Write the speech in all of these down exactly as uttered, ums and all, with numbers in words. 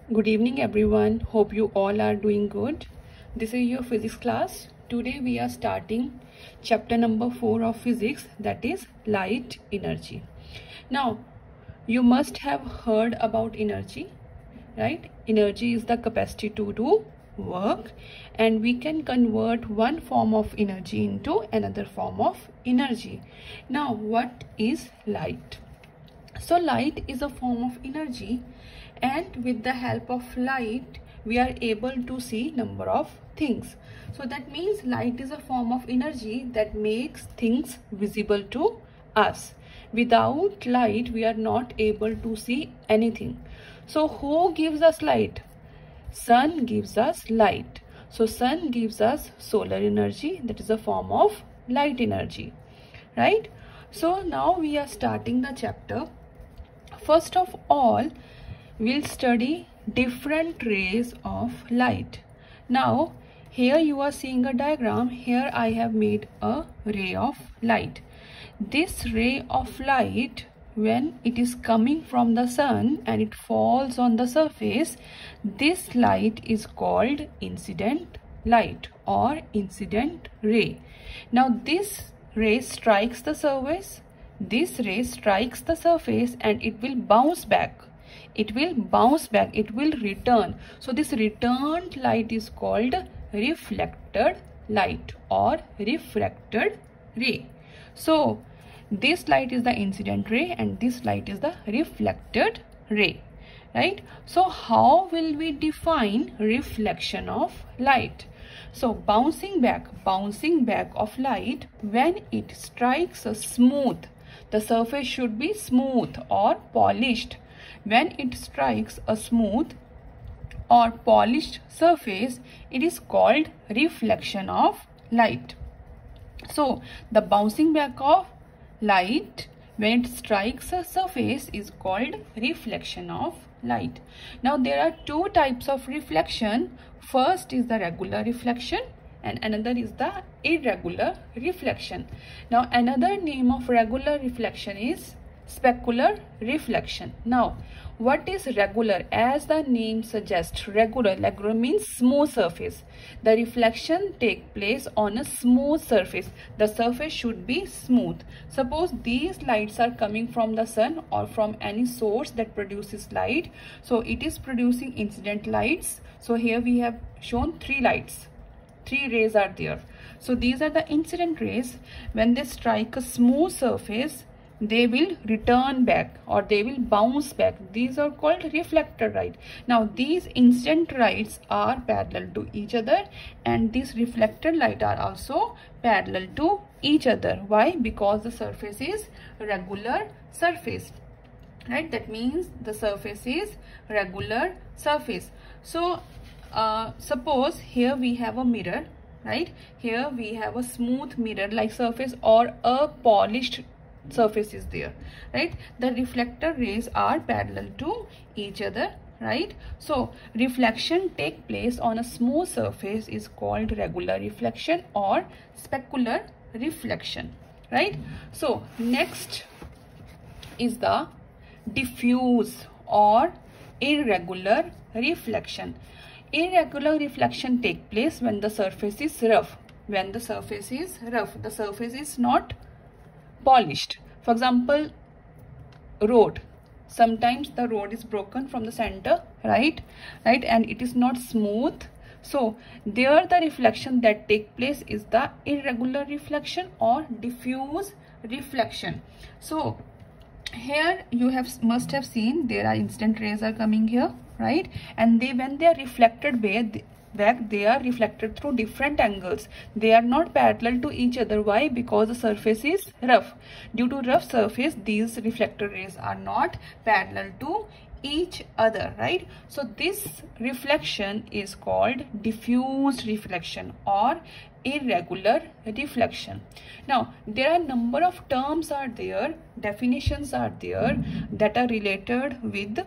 Good evening everyone. Hope you all are doing good. This is your physics class. Today we are starting chapter number four of physics, that is light energy. Now you must have heard about energy, right? Energy is the capacity to do work, and we can convert one form of energy into another form of energy. Now what is light? So light is a form of energy, and with the help of light we are able to see number of things. So that means light is a form of energy that makes things visible to us. Without light we are not able to see anything. So who gives us light? Sun gives us light. So sun gives us solar energy, that is a form of light energy, right? So now we are starting the chapter. First of all, we'll study different rays of light. Now here you are seeing a diagram. Here I have made a ray of light. This ray of light, when it is coming from the sun and it falls on the surface, this light is called incident light or incident ray. Now this ray strikes the surface. This ray strikes the surface and it will bounce back. It will bounce back. It will return. So this returned light is called reflected light or refracted ray. So this light is the incident ray and this light is the reflected ray, right? So how will we define reflection of light? So bouncing back, bouncing back of light, when it strikes a smooth, the surface should be smooth or polished. When it strikes a smooth or polished surface, it is called reflection of light. So the bouncing back of light when it strikes a surface is called reflection of light. Now there are two types of reflection. First is the regular reflection and another is the irregular reflection. Now another name of regular reflection is specular reflection. Now what is regular? As the name suggests, regular, regular means smooth surface. The reflection takes place on a smooth surface. The surface should be smooth. Suppose these lights are coming from the sun or from any source that produces light. So it is producing incident lights. So here we have shown three lights. Three rays are there. So these are the incident rays. When they strike a smooth surface, they will return back or they will bounce back. These are called reflected light. Now these incident lights are parallel to each other and these reflected light are also parallel to each other. Why? Because the surface is regular surface, right? That means the surface is regular surface. So uh, suppose here we have a mirror, right? Here we have a smooth mirror like surface or a polished surface is there, right? The reflected rays are parallel to each other, right? So reflection take place on a smooth surface is called regular reflection or specular reflection, right? So next is the diffuse or irregular reflection. Irregular reflection take place when the surface is rough. When the surface is rough, the surface is not polished. For example, road. Sometimes the road is broken from the center, right? Right, and it is not smooth. So there the reflection that take place is the irregular reflection or diffuse reflection. So here you have must have seen there are incident rays are coming here, right? And they when they are reflected back, back they are reflected through different angles. They are not parallel to each other. Why? Because the surface is rough. Due to rough surface, these reflected rays are not parallel to each other, right? So this reflection is called diffuse reflection or irregular reflection. Now there are number of terms are there, definitions are there that are related with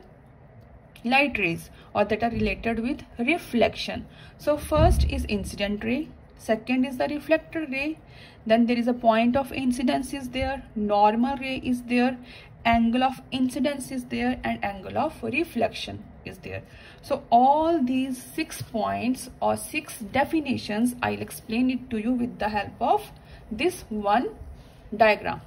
light rays or that are related with reflection. So first is incident ray, second is the reflected ray, then there is a point of incidence is there, normal ray is there, angle of incidence is there, and angle of reflection is there. So all these six points or six definitions, I'll explain it to you with the help of this one diagram.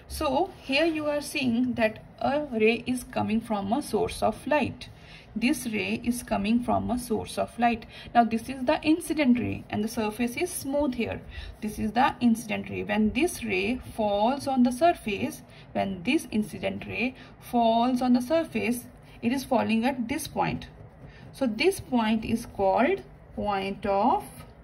So here you are seeing that a ray is coming from a source of light. This ray is coming from a source of light. Now this is the incident ray and the surface is smooth here. This is the incident ray. When this ray falls on the surface, when this incident ray falls on the surface, it is falling at this point. So this point is called point of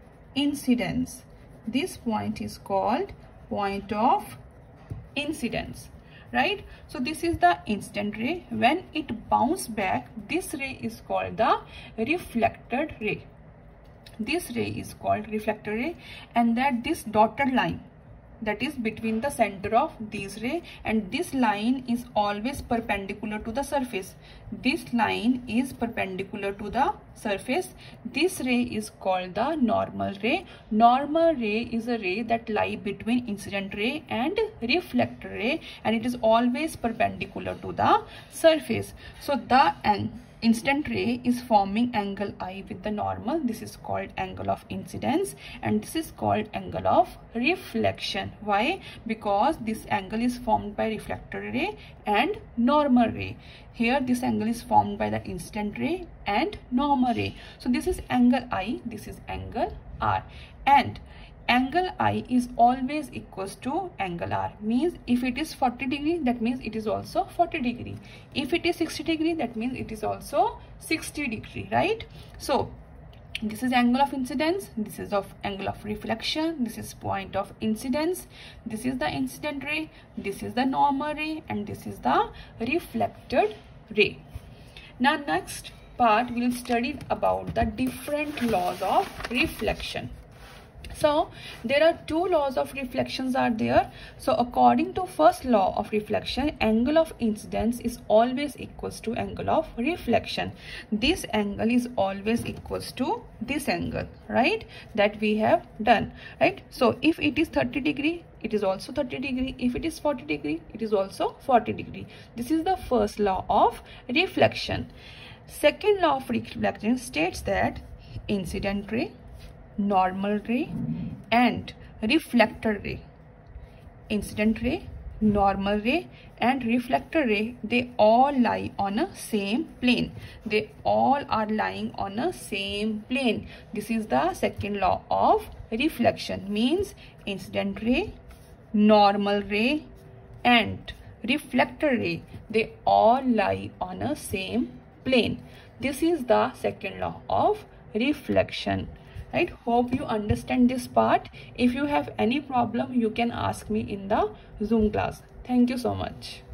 incidence. This point is called point of incidence, right? So this is the incident ray. When it bounces back, this ray is called the reflected ray. This ray is called reflected ray, and that this dotted line that is between the center of these ray and this line is always perpendicular to the surface. This line is perpendicular to the surface. This ray is called the normal ray. Normal ray is a ray that lie between incident ray and reflected ray, and it is always perpendicular to the surface. So the incident ray is forming angle I with the normal. This is called angle of incidence, and this is called angle of reflection. Why? Because this angle is formed by reflected ray and normal ray. Here this angle is formed by the incident ray and normal ray. So this is angle I, this is angle R, and angle I is always equals to angle R. Means if it is forty degree, that means it is also forty degree. If it is sixty degree, that means it is also sixty degree, right? So this is angle of incidence, this is of angle of reflection, this is point of incidence, this is the incident ray, this is the normal ray, and this is the reflected ray. Now next part we will study about the different laws of reflection. So there are two laws of reflections are there. So according to first law of reflection, angle of incidence is always equals to angle of reflection. This angle is always equals to this angle, right? That we have done, right? So if it is thirty degree, it is also thirty degree. If it is forty degree, it is also forty degree. This is the first law of reflection. Second law of reflection states that incident ray, normal ray and reflected ray, incident ray, normal ray and reflected ray, they all lie on a same plane. They all are lying on a same plane. This is the second law of reflection. Means incident ray, normal ray and reflected ray, they all lie on a same plane. This is the second law of reflection. Right? Hope you understand this part. If you have any problem, you can ask me in the Zoom class. Thank you so much.